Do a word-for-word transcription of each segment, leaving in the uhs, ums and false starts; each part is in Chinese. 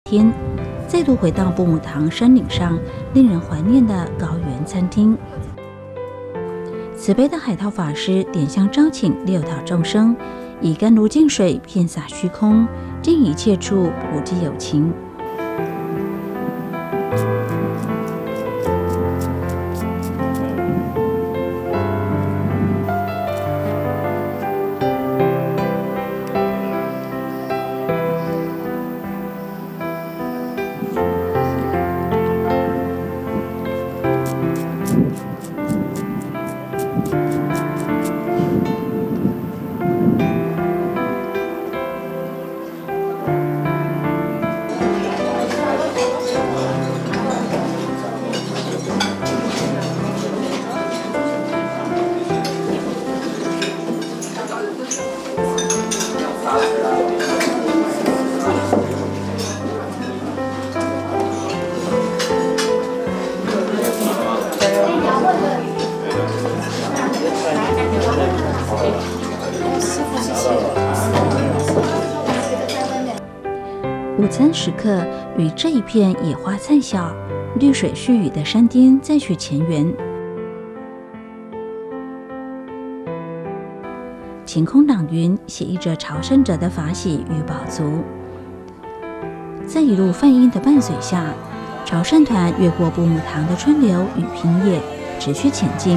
天，再度回到布姆堂山岭上令人怀念的高原餐厅。慈悲的海涛法师点香招请六道众生，以甘露净水遍洒虚空，尽一切处普济有情。午餐时刻，与这一片野花灿笑、绿水絮语的山巅再续前缘。晴空朗云，写意着朝圣者的法喜与饱足。在一路梵音的伴随下，朝圣团越过布姆堂的春流与平野，持续前进。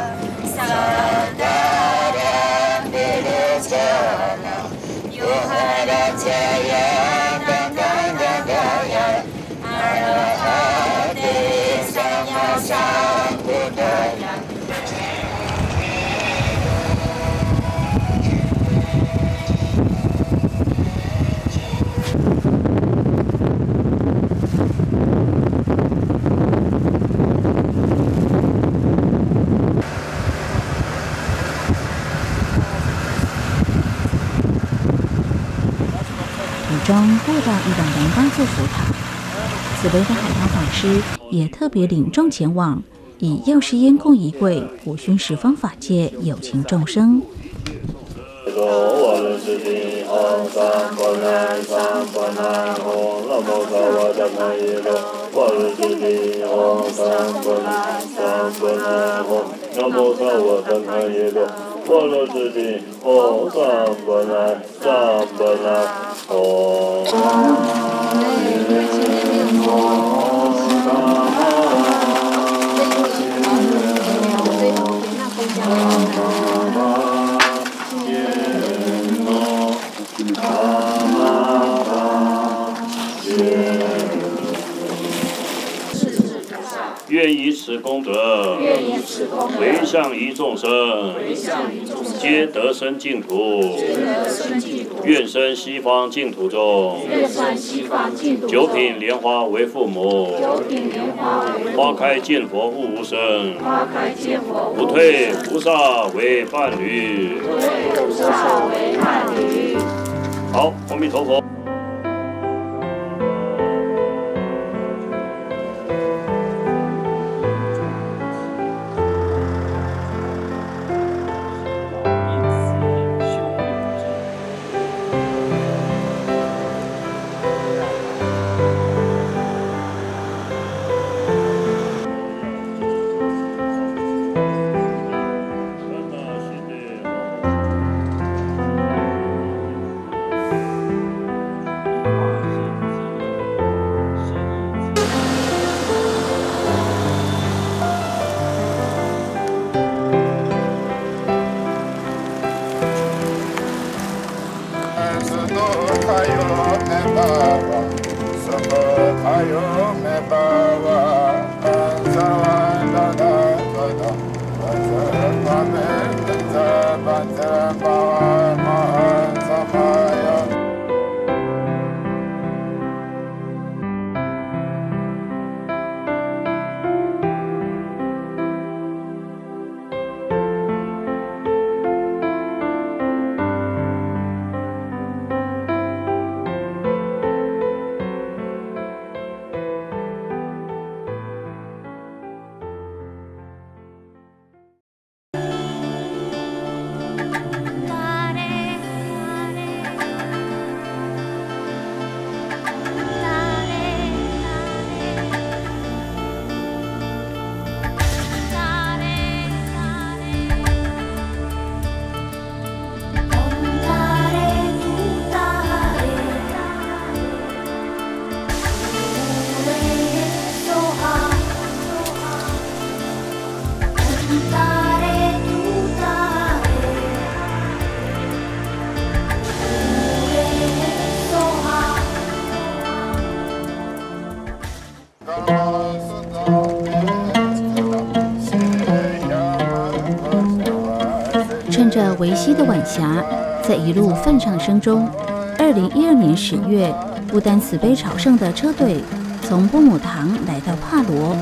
中过到一等人大座佛塔，慈悲的海涛法师也特别领众前往，以药师烟供仪轨普熏十方法界有情众生。 愿以此功德，回向一众生，皆得生净土。愿生西方净土中，九品莲花为父母，花开见佛悟无生，不退菩萨为伴侣。好，阿弥陀佛。 着维西的晚霞，在一路奋上升中，二零一二年十月，不丹慈悲朝圣的车队从布姆堂来到帕罗。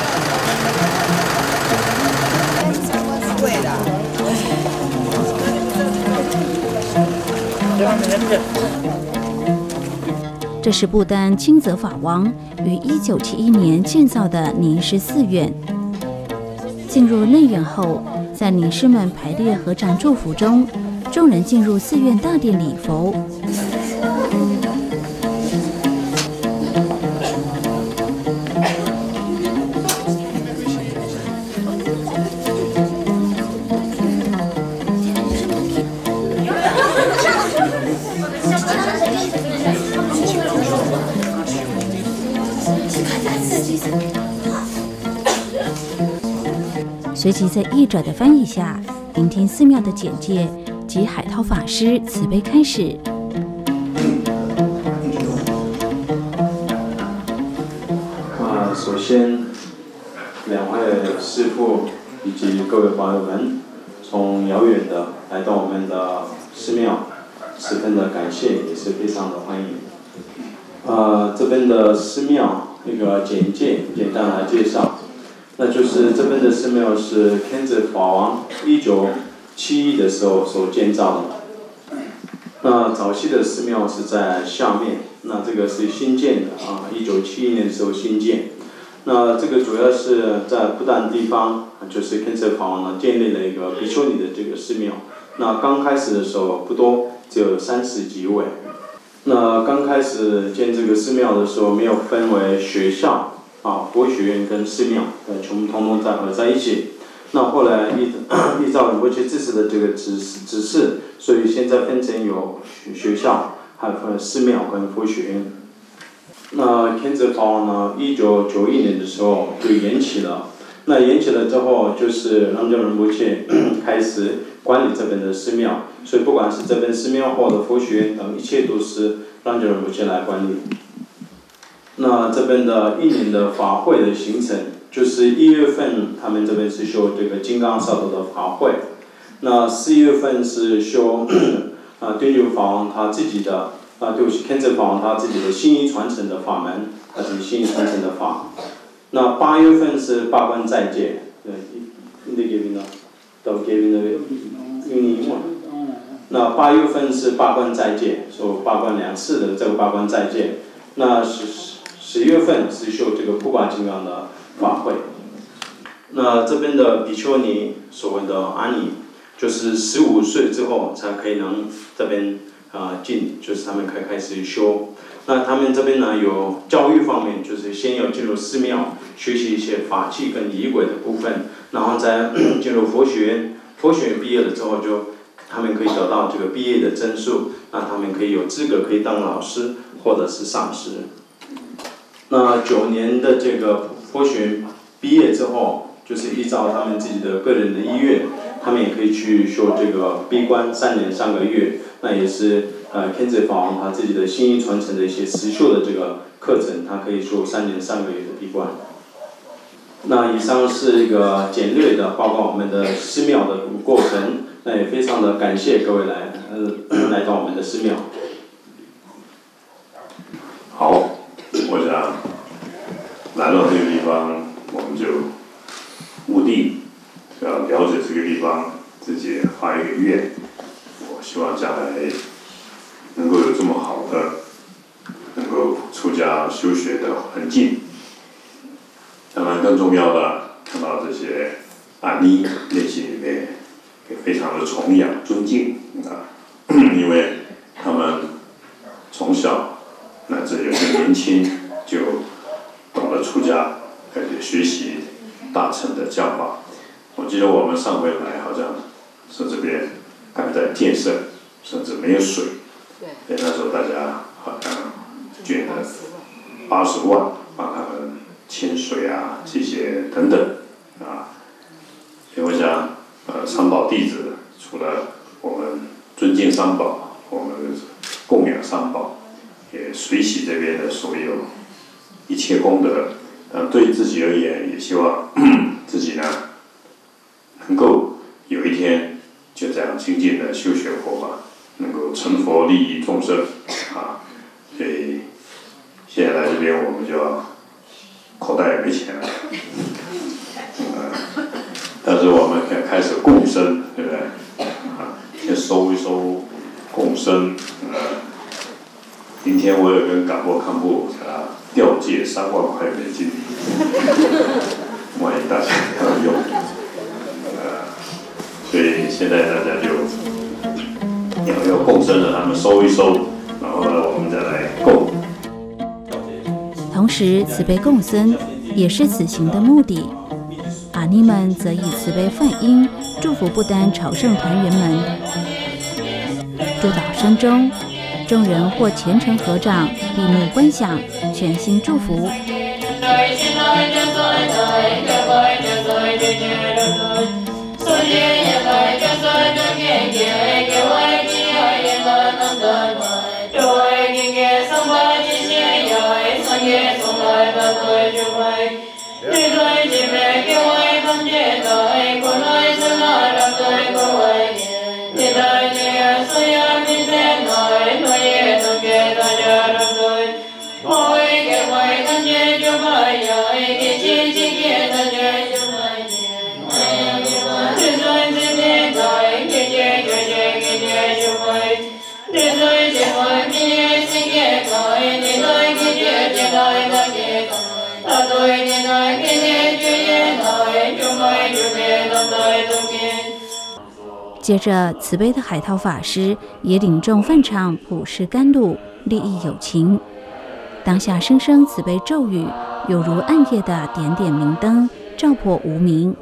这是不丹清泽法王于一九七一年建造的尼师寺院。进入内院后，在尼师们排列合掌祝福中，众人进入寺院大殿礼佛。随即在译者的翻译下，聆听寺庙的简介及海涛法师慈悲开始。 啊，首先，两位师父以及各位朋友们，从遥远的来到我们的寺庙，十分的感谢，也是非常的欢迎。呃，这边的寺庙一个简介，简单来介绍。那就是这边的寺庙是天子法王一九七一的时候所建造的。那早期的寺庙是在下面，那这个是新建的啊，一九七一年的时候新建。那这个主要是在不丹地方，就是天子法王呢建立了一个比丘尼的这个寺庙。那刚开始的时候不多，只有三十几位。那刚开始建这个寺庙的时候，没有分为学校。啊，佛学院跟寺庙，呃，全部通通在合在一起。那后来依依照仁波切自持的这个指示指示，所以现在分成有学校，还有分寺庙跟佛学院。那天子法王呢，一九九一年的时候就延期了。那延期了之后，就是让教仁波切开始管理这边的寺庙，所以不管是这边寺庙或者佛学院等，一切都是让教仁波切来管理。那这边的一年的法会的行程，就是一月份他们这边是修这个金刚萨埵的法会，那四月份是修啊敦久法王他自己的啊对不起，天子法王他自己的信义传承的法门，他自己信义传承的法。那八月份是八关斋戒，对，你得给领导，都给领导用英文。那八月份是八关斋戒，说八关两次的这个八关斋戒，那是。十月份是修这个普挂金刚的法会。那这边的比丘尼所谓的阿尼，就是十五岁之后才可以能这边啊进，就是他们可以开始修。那他们这边呢有教育方面，就是先要进入寺庙学习一些法器跟仪轨的部分，然后再进入佛学院。佛学院毕业了之后就，他们可以得到这个毕业的证书，那他们可以有资格可以当老师或者是上师。那九年的这个佛学院毕业之后，就是依照他们自己的个人的意愿，他们也可以去修这个闭关三年三个月，那也是呃天子法王他自己的信义传承的一些实修的这个课程，他可以修三年三个月的闭关。那以上是一个简略的报告我们的寺庙的过程，那也非常的感谢各位来呃来到我们的寺庙。 好。我想来到这个地方，我们就目的要了解这个地方，自己发一个愿。我希望将来能够有这么好的能够出家修学的环境。当然，更重要的，看到这些阿尼内心里面也非常的崇仰、尊敬啊，因为他们从小乃至有些年轻就懂得出家，而且学习大乘的教法。我记得我们上回来好像是这边还在建设，甚至没有水。对。那时候大家好像捐了八十万，帮他们牵水啊，这些等等啊。所以我想，呃，三宝弟子除了我们尊敬三宝，我们供养三宝，也随喜这边的所有一切功德。呃，对自己而言，也希望自己呢能够有一天就这样精进的修学佛法，能够成佛利益众生啊。所以现在来这边，我们就要口袋也没钱了，呃，但是我们可以开始共生，对不对？啊，先收一收共生，呃，今天我有跟港bộ堪布给他调借三万块美金，万一大家要用，呃，所以现在大家就要要共生了，他们收一收，然后呢，我们再来共。 同时，慈悲共生也是此行的目的。阿尼们则以慈悲梵音祝福不丹朝圣团员们。祝祷声中，众人或虔诚合掌，闭目观想，全心祝福。接着，慈悲的海涛法师也领众梵唱普世甘露，利益有情。当下声声慈悲咒语，犹如暗夜的点点明灯，照破无明。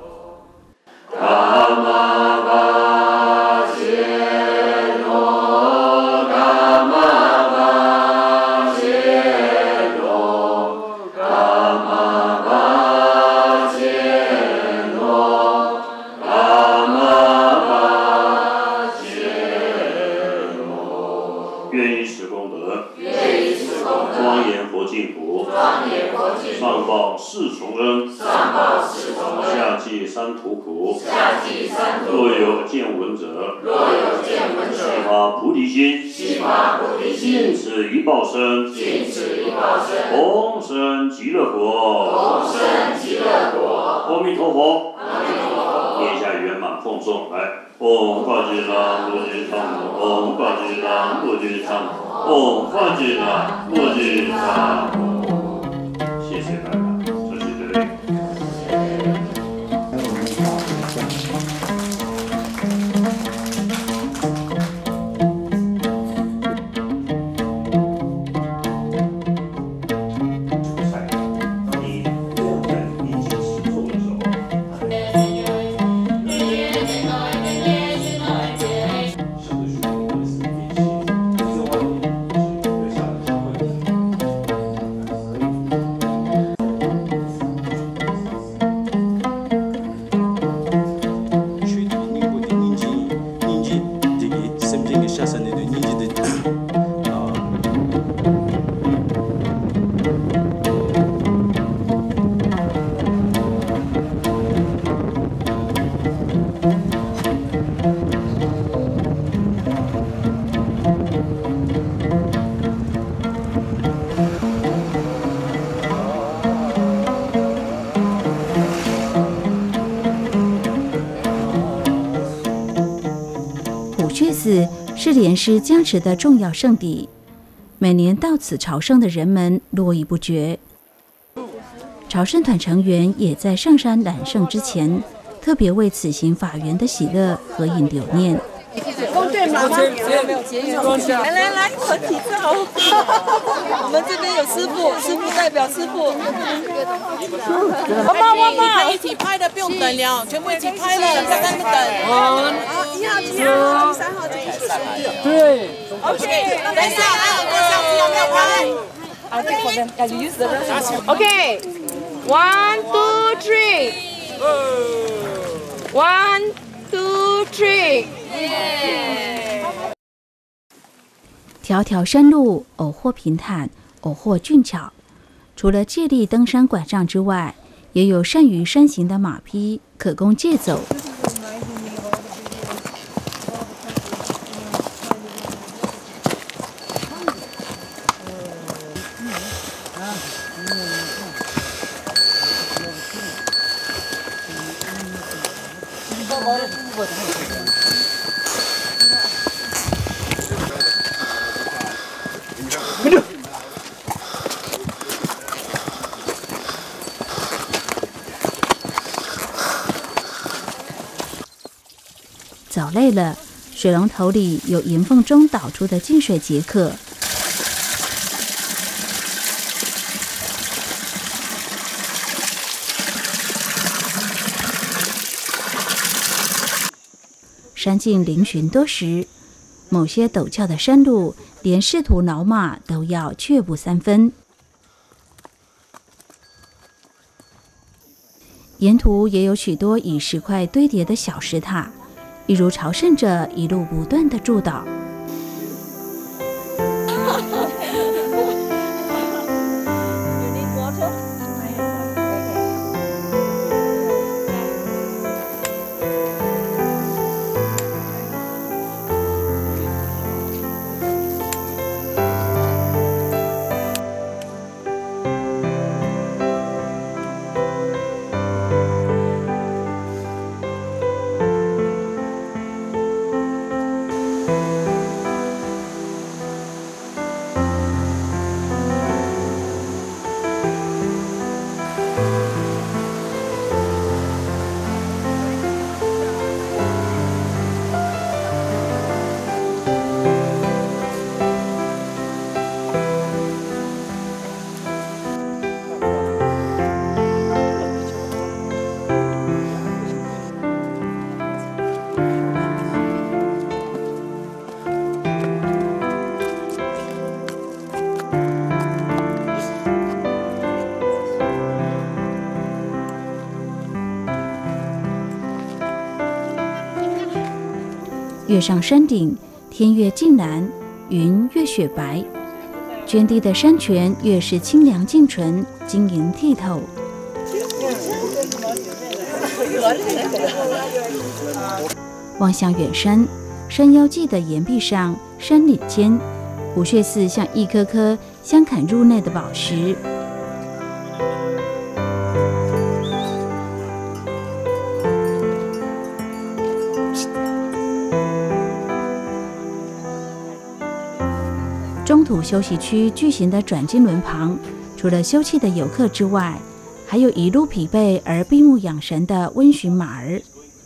上报四重恩，下济三途苦。若有见闻者，悉发菩提心，尽此一报身，同生极乐国。阿弥陀佛。念一下圆满奉诵，来，唵法吉拉摩吉汤摩，唵法吉拉摩吉汤摩，唵法吉拉摩吉汤摩。谢谢大家，这是对的。 寺是莲师加持的重要圣地，每年到此朝圣的人们络绎不绝。朝圣团成员也在上山揽圣之前，特别为此行法缘的喜乐合影留念。 公对妈妈没有结缘，来来来，合体照。我们这边有师傅，师傅代表师傅。妈妈妈妈，一起拍的不用等了，全部一起拍了，在那边等。好，一号机、二号机、三号机。对。OK， 等一下，还有多相机有没有拍？啊，这口的要 use the OK， one two three， one two three。 条条山路，偶或平坦，偶或峻峭。除了借力登山拐杖之外，也有善于山行的马匹，可供借走。 走累了，水龙头里有岩缝中导出的净水解渴。山径嶙峋多时，某些陡峭的山路，连试图挠马都要却步三分。沿途也有许多以石块堆叠的小石塔，一如朝圣者一路不断的祝祷。越上山顶，天越近蓝，云越雪白，涓滴的山泉越是清凉净纯，晶莹剔透。望向远山，山腰际的岩壁上，山岭间，虎穴寺像一颗颗镶砍入内的宝石。中途休息区巨型的转经轮旁，除了休憩的游客之外，还有一路疲惫而闭目养神的温驯马儿。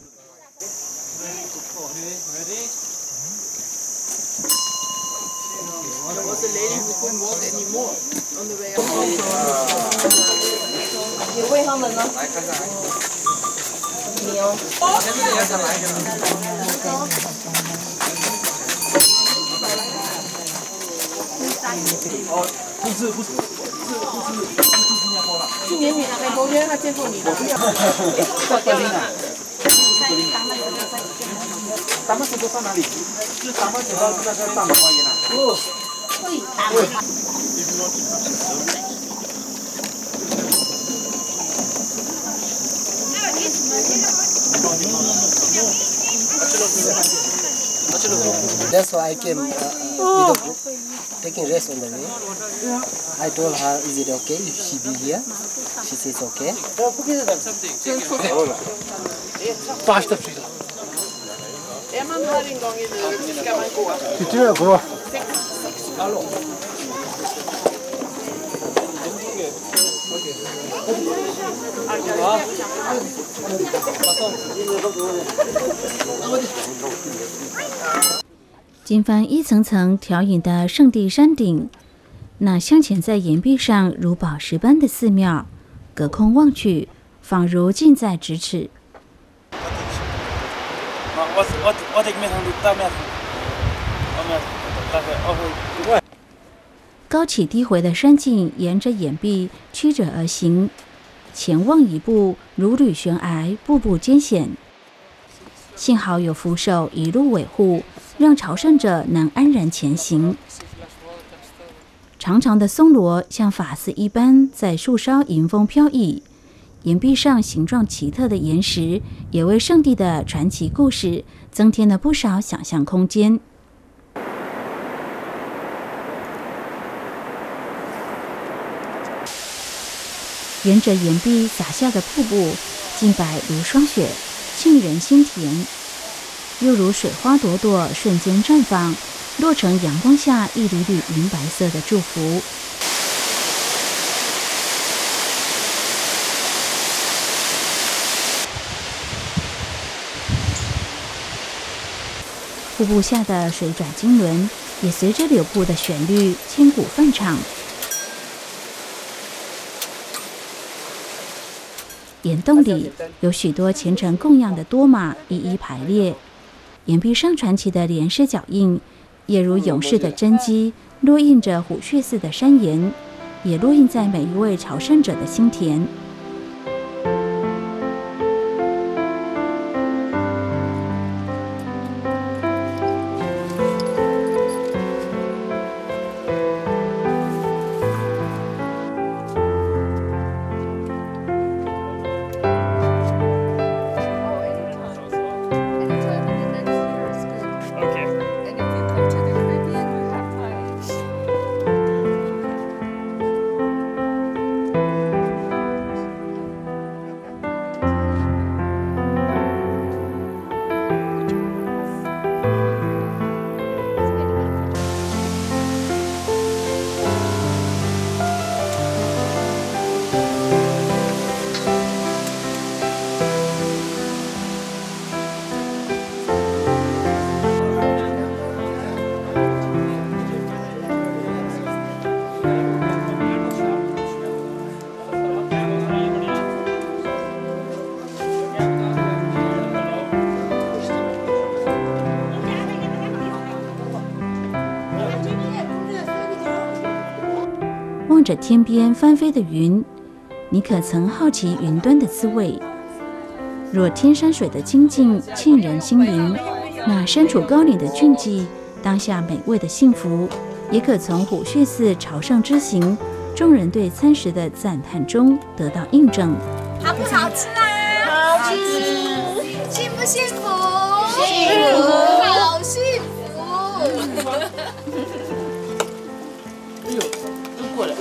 有喂它们呢？没有。 哦，不是不是不是不是不是新加坡了。 去年你来昨天他见过你的。 在柏林啊。咱们是都上哪里？就咱们走到那个大马花园啊。哦。会打吗？ That's why I came uh, uh, with a group, taking rest on the way. I told her, is it okay if she be here? She says okay. Fast up, please. Är man här en gång i livet ska man gå. Sitter du och går? Hallå. 经翻一层层条影的圣地山顶，那镶嵌在岩壁上如宝石般的寺庙，隔空望去，仿如近在咫尺。高起低回的山径沿着岩壁曲折而行，前望一步如履悬崖，步步艰险。幸好有扶手一路维护，让朝圣者能安然前行。长长的松萝像发丝一般在树梢迎风飘逸，岩壁上形状奇特的岩石也为圣地的传奇故事增添了不少想象空间。沿着岩壁洒下的瀑布，净白如霜雪，沁人心田，又如水花朵朵瞬间绽放，落成阳光下一缕缕银白色的祝福。 瀑布下的水转经轮也随着柳瀑的旋律千古泛唱。岩洞里有许多虔诚供养的多玛一一排列，岩壁上传奇的莲师脚印，也如勇士的真迹，落印着虎穴寺的山岩，也落印在每一位朝圣者的心田。望着天边翻飞的云，你可曾好奇云端的滋味？若天山水的清净沁人心灵，那身处高岭的俊迹，当下美味的幸福，也可从虎穴寺朝圣之行，众人对餐食的赞叹中得到印证。 好不好吃啊？好吃。幸不幸福？幸福，好幸福。 哎呦，都过来。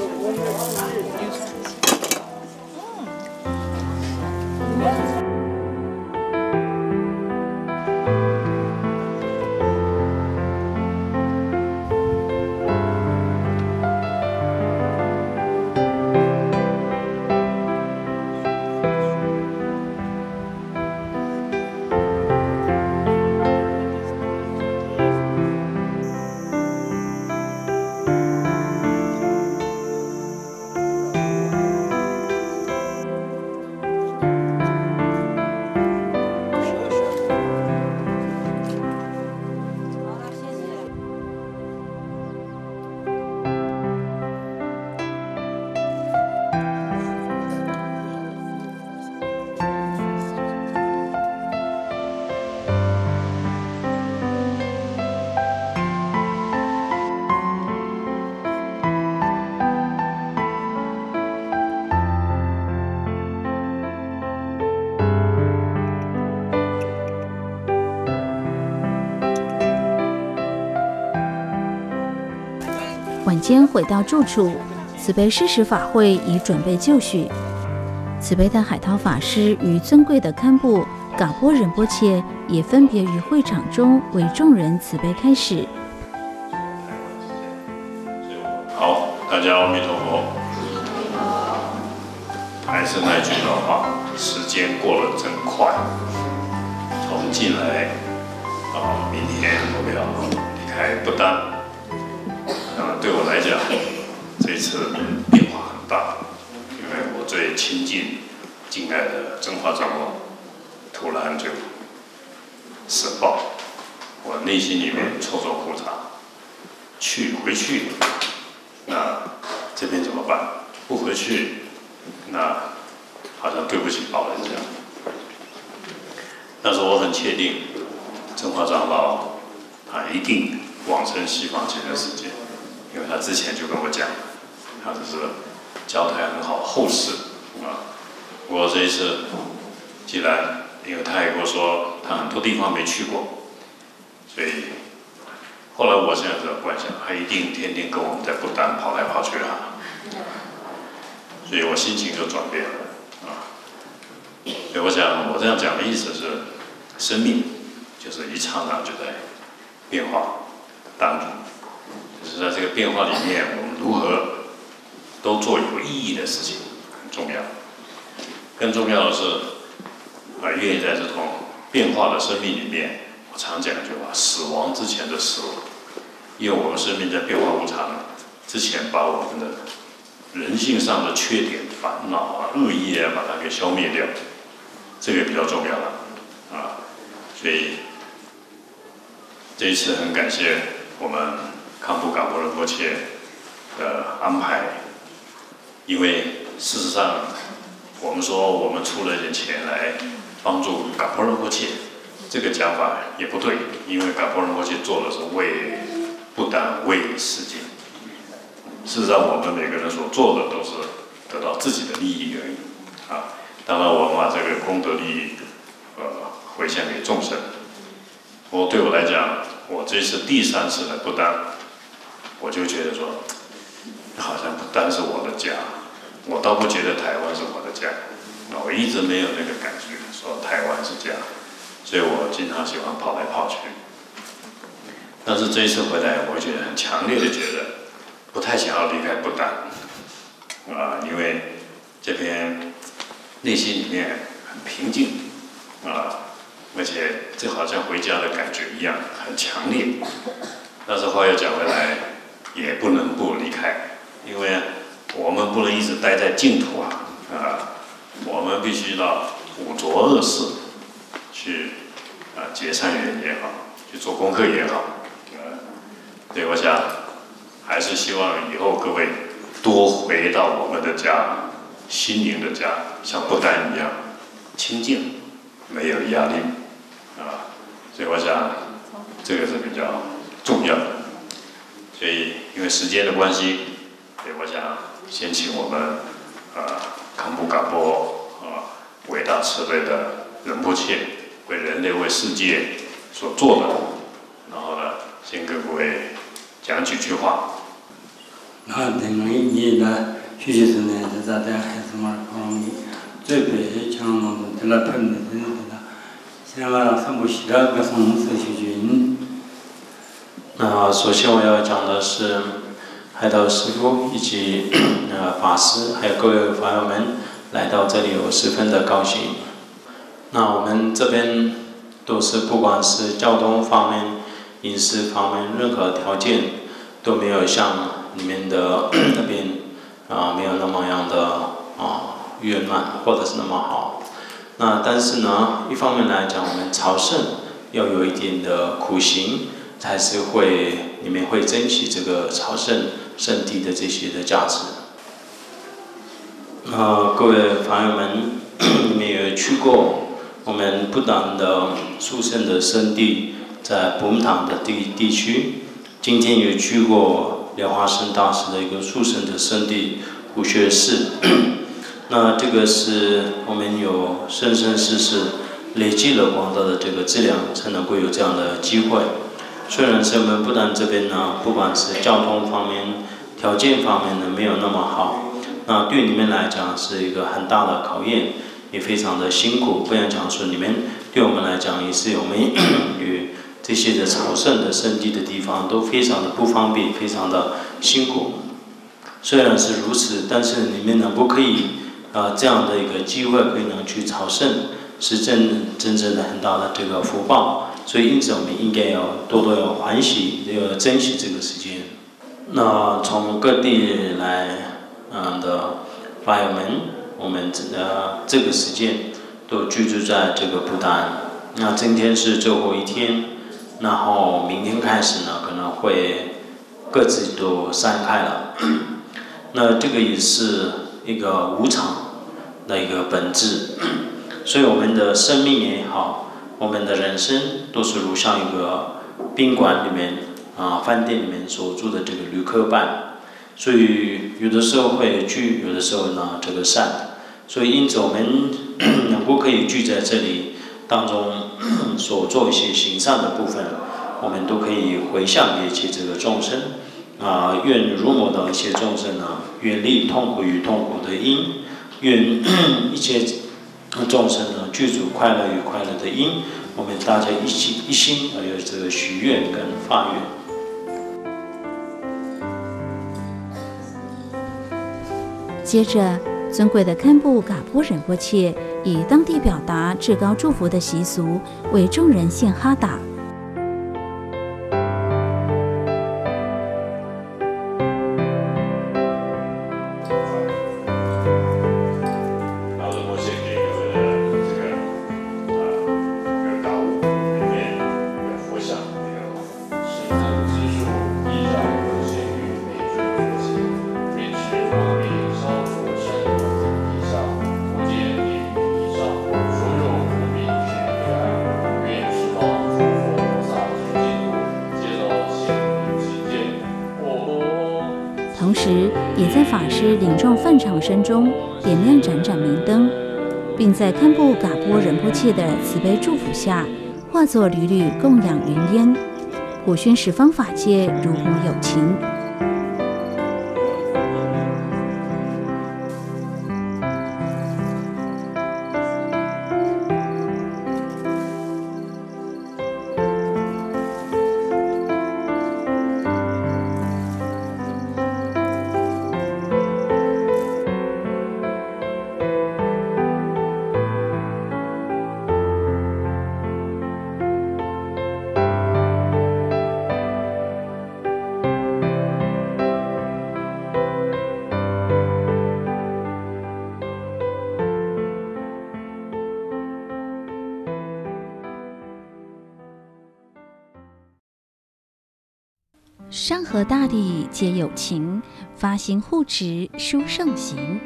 晚间回到住处，慈悲施食法会已准备就绪。慈悲的海涛法师与尊贵的堪布嘎波仁波切也分别于会场中为众人慈悲开始。 好，大家阿弥陀佛。还是那句老话，时间过得真快。从进来啊，明天我们要离开不丹。那对我来讲，这次变化很大，因为我最亲近、敬爱的真华长老突然就死报，我内心里面抽抽苦茶，去回去，那这边怎么办？不回去，那好像对不起老人家。但是我很确定，真华长老他一定往生西方极乐世界。因为他之前就跟我讲，他只是交代很好后事啊。不过这一次，既然因为他也跟我说他很多地方没去过，所以后来我现在在幻想，他一定天天跟我们在不丹跑来跑去啊，所以我心情就转变了啊。所以我想我这样讲的意思是，生命就是一刹那就在变化当中。就是在这个变化里面，我们如何都做有意义的事情很重要。更重要的是，啊，愿意在这种变化的生命里面， 我常讲一句话：死亡之前的死亡，因为我们生命在变化无常之前，把我们的人性上的缺点、烦恼啊、恶意啊，把它给消灭掉，这个比较重要了啊。所以这一次很感谢我们康布嘎波仁波切的安排，因为事实上我们说我们出了一点钱来帮助嘎波仁波切，这个讲法也不对，因为嘎波仁波切做的是为不但为世界。事实上，我们每个人所做的都是得到自己的利益而已，啊，当然我们把这个功德利益，呃，回向给众生。我对我来讲，我这次第三次来不丹，我就觉得说，好像不丹是我的家，我倒不觉得台湾是我的家，我一直没有那个感觉，说台湾是家，所以我经常喜欢跑来跑去。但是这一次回来，我觉得很强烈的觉得。不太想要离开不丹，啊，因为这边内心里面很平静，啊，而且这好像回家的感觉一样，很强烈。但是话又讲回来，也不能不离开，因为我们不能一直待在净土啊，啊，我们必须到五浊恶世去，啊，结善缘也好，去做功课也好，啊，所以我想。还是希望以后各位多回到我们的家，心灵的家，像不丹一样清静，没有压力，啊，所以我想这个是比较重要的。所以因为时间的关系，所以我想先请我们啊康布嘎波啊伟大慈悲的仁波切为人类为世界所做的，然后呢，先跟各位讲几句话。 那等于你的学习生呢，是在在孩子们不容易，最北强我们在那碰的真是的，现在晚上不洗了，个从此学军。 那首先我要讲的是海岛师父以及呃法师，还有各位法友们来到这里，我十分的高兴。那我们这边都是不管是交通方面、饮食方面，任何条件都没有像里面的那边啊、呃、没有那么样的啊圆满或者是那么好。那但是呢，一方面来讲，我们朝圣要有一点的苦行，才是会你们会珍惜这个朝圣圣地的这些的价值。啊、呃，各位朋友们，你们有去过我们不丹的殊胜的圣地，在布姆堂的地地区，今天有去过。莲花生大师的一个殊胜的圣地虎穴寺，那这个是我们有生生世世累积了广大的这个质量，才能够有这样的机会。虽然是我们不丹这边呢，不管是交通方面、条件方面呢没有那么好，那对你们来讲是一个很大的考验，也非常的辛苦。不要讲说你们对我们来讲也是我们与。这些的朝圣的圣地的地方都非常的不方便，非常的辛苦。虽然是如此，但是你们能不可以啊、呃、这样的一个机会可以能去朝圣，是真真正的很大的这个福报。所以因此我们应该要多多要欢喜，要珍惜这个时间。那从各地来嗯的法友们，我们呃这个时间都居住在这个不丹。那今天是最后一天。然后明天开始呢，可能会各自都散开了。那这个也是一个无常的一个本质，所以我们的生命也好，我们的人生都是如像一个宾馆里面啊、饭店里面所住的这个旅客般，所以有的时候会聚，有的时候呢这个散。所以因此我们能够可以聚在这里。当中所做一些行善的部分，我们都可以回向给一切这个众生啊、呃，愿如某的一切众生呢，远离痛苦与痛苦的因，愿一切众生呢具足快乐与快乐的因，我们大家一起一心而有这个许愿跟发愿。接着。尊贵的堪布嘎波仁波切以当地表达至高祝福的习俗，为众人献哈达， 唐僧中点亮盏盏明灯，并在堪布嘎波仁波切的慈悲祝福下，化作缕缕供养云烟，普熏十方法界如母有情。山河大地皆有情，发心护持殊胜行。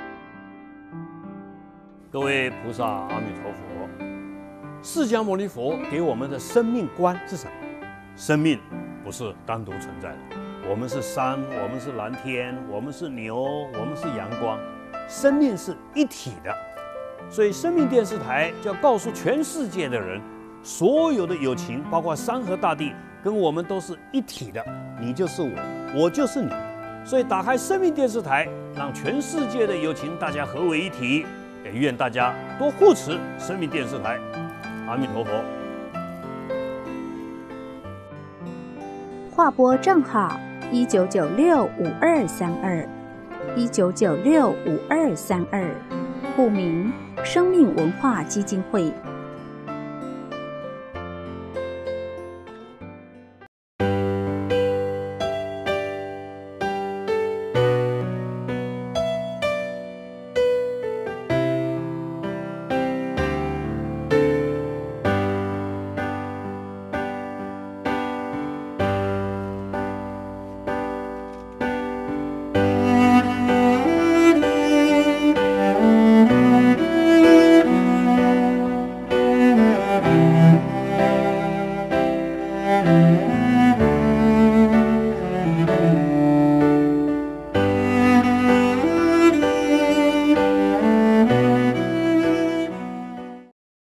各位菩萨，阿弥陀佛。释迦牟尼佛给我们的生命观是什么？生命不是单独存在的，我们是山，我们是蓝天，我们是牛，我们是阳光，生命是一体的。所以生命电视台就要告诉全世界的人，所有的有情，包括山河大地，跟我们都是一体的，你就是我，我就是你。所以打开生命电视台，让全世界的有情大家合为一体，也愿大家多护持生命电视台。阿弥陀佛。 划拨账号一九九六五二三二，一九九六五二三二，户名生命文化基金会。